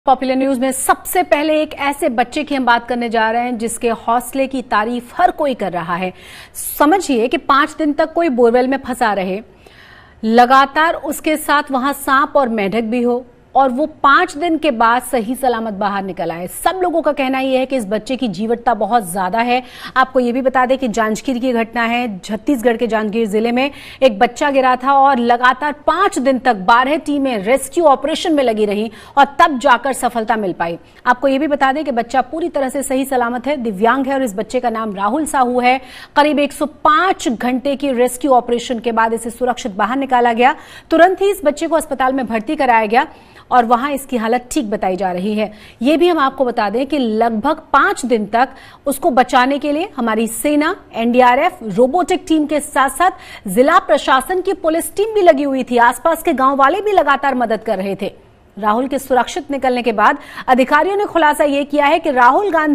Popular news में सबसे पहले एक ऐसे बच्चे की हम बात करने जा रहे हैं जिसके हौसले की तारीफ हर कोई कर रहा है। समझिए कि 5 दिन तक कोई बोरवेल में फंसा रहे, लगातार उसके साथ वहां सांप और मेंढक भी हो और वो 5 दिन के बाद सही सलामत बाहर निकल आए। सब लोगों का कहना यह है कि इस बच्चे की जीवटता बहुत ज्यादा है। आपको यह भी बता दें कि जांजगीर की घटना है। छत्तीसगढ़ के जांजगीर जिले में एक बच्चा गिरा था और लगातार 5 दिन तक 12 टीमें रेस्क्यू ऑपरेशन में लगी रही और तब जाकर सफलता मिल पाई। आपको यह भी बता दें कि बच्चा पूरी तरह से सही सलामत है, दिव्यांग है और इस बच्चे का नाम राहुल साहू है। करीब 105 घंटे की रेस्क्यू ऑपरेशन के बाद इसे सुरक्षित बाहर निकाला गया। तुरंत ही इस बच्चे को अस्पताल में भर्ती कराया गया और वहां इसकी हालत ठीक बताई जा रही है। यह भी हम आपको बता दें कि लगभग 5 दिन तक उसको बचाने के लिए हमारी सेना, एनडीआरएफ, रोबोटिक टीम के साथ साथ जिला प्रशासन की पुलिस टीम भी लगी हुई थी। आसपास के गांव वाले भी लगातार मदद कर रहे थे। राहुल के सुरक्षित निकलने के बाद अधिकारियों ने खुलासा यह किया है कि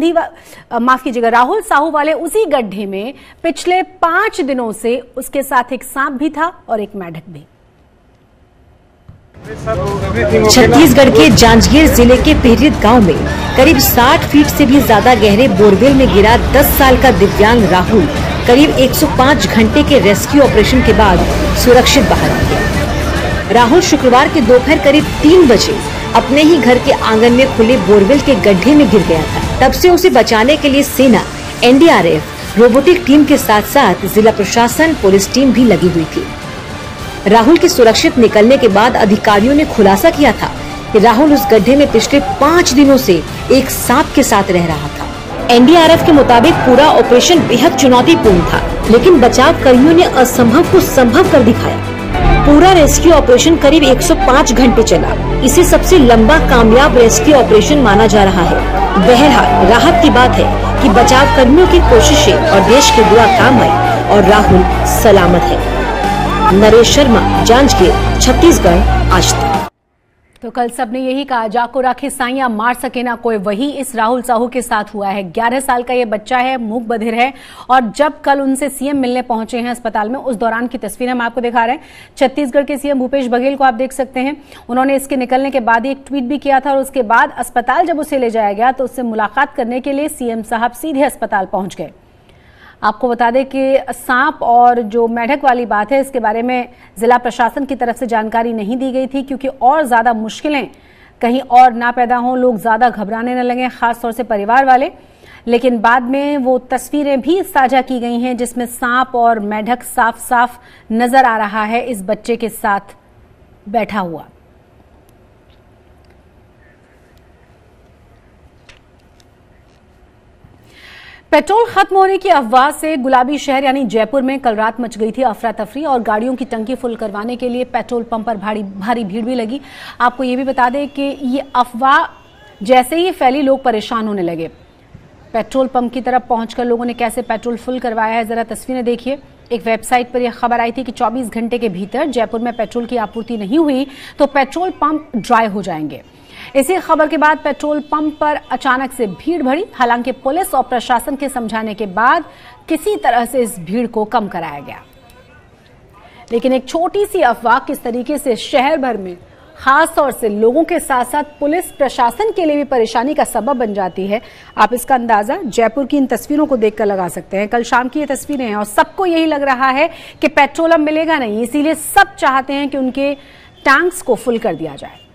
राहुल साहू वाले उसी गड्ढे में पिछले 5 दिनों से उसके साथ एक सांप भी था और एक मेंढक भी। छत्तीसगढ़ के जांजगीर जिले के पेरित गांव में करीब 60 फीट से भी ज्यादा गहरे बोरवेल में गिरा 10 साल का दिव्यांग राहुल करीब 105 घंटे के रेस्क्यू ऑपरेशन के बाद सुरक्षित बाहर आ गया। राहुल शुक्रवार के दोपहर करीब 3 बजे अपने ही घर के आंगन में खुले बोरवेल के गड्ढे में गिर गया था। तब से उसे बचाने के लिए सेना, एनडीआरएफ, रोबोटिक टीम के साथ साथ जिला प्रशासन, पुलिस टीम भी लगी हुई थी। राहुल के सुरक्षित निकलने के बाद अधिकारियों ने खुलासा किया था कि राहुल उस गड्ढे में पिछले 5 दिनों से एक सांप के साथ रह रहा था। एनडीआरएफ के मुताबिक पूरा ऑपरेशन बेहद चुनौतीपूर्ण था, लेकिन बचाव कर्मियों ने असंभव को संभव कर दिखाया। पूरा रेस्क्यू ऑपरेशन करीब 105 घंटे चला। इसे सबसे लंबा कामयाब रेस्क्यू ऑपरेशन माना जा रहा है। बहरहाल राहत की बात है कि बचाव कर्मियों की कोशिशें और देश की दुआ काम आई और राहुल सलामत है। नरेश शर्मा, जांजगीर, छत्तीसगढ़, आज तक। तो कल सबने यही कहा, जाको राखे साइया मार सके ना कोई, वही इस राहुल साहू के साथ हुआ है। 11 साल का ये बच्चा है, मूक बधिर है और जब कल उनसे सीएम मिलने पहुंचे हैं अस्पताल में, उस दौरान की तस्वीर हम आपको दिखा रहे हैं। छत्तीसगढ़ के सीएम भूपेश बघेल को आप देख सकते हैं। उन्होंने इसके निकलने के बाद एक ट्वीट भी किया था और उसके बाद अस्पताल जब उसे ले जाया गया तो उससे मुलाकात करने के लिए सीएम साहब सीधे अस्पताल पहुंच गए। आपको बता दें कि सांप और जो मेंढक वाली बात है, इसके बारे में जिला प्रशासन की तरफ से जानकारी नहीं दी गई थी क्योंकि और ज्यादा मुश्किलें कहीं और ना पैदा हों, लोग ज्यादा घबराने न लगें, खासतौर से परिवार वाले। लेकिन बाद में वो तस्वीरें भी साझा की गई हैं जिसमें सांप और मेंढक साफ साफ नजर आ रहा है इस बच्चे के साथ बैठा हुआ। पेट्रोल खत्म होने की अफवाह से गुलाबी शहर यानी जयपुर में कल रात मच गई थी अफरा तफरी और गाड़ियों की टंकी फुल करवाने के लिए पेट्रोल पंप पर भारी भीड़ भी लगी। आपको ये भी बता दें कि ये अफवाह जैसे ही फैली, लोग परेशान होने लगे। पेट्रोल पंप की तरफ पहुंचकर लोगों ने कैसे पेट्रोल फुल करवाया है, जरा तस्वीरें देखिए। एक वेबसाइट पर यह खबर आई थी कि 24 घंटे के भीतर जयपुर में पेट्रोल की आपूर्ति नहीं हुई तो पेट्रोल पंप ड्राई हो जाएंगे। इसी खबर के बाद पेट्रोल पंप पर अचानक से भीड़ बढ़ी। हालांकि पुलिस और प्रशासन के समझाने के बाद किसी तरह से इस भीड़ को कम कराया गया। लेकिन एक छोटी सी अफवाह किस तरीके से शहर भर में, खास तौर से लोगों के साथ साथ पुलिस प्रशासन के लिए भी परेशानी का सबब बन जाती है, आप इसका अंदाजा जयपुर की इन तस्वीरों को देखकर लगा सकते हैं। कल शाम की ये तस्वीरें हैं और सबको यही लग रहा है कि पेट्रोल अब मिलेगा नहीं, इसीलिए सब चाहते हैं कि उनके टैंक्स को फुल कर दिया जाए।